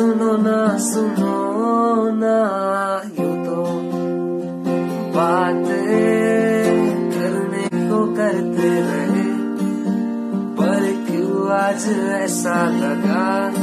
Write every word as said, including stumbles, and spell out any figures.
सुनो ना सुनो ना, यूं तो बातें करने को करते रहे, पर क्यों आज ऐसा लगा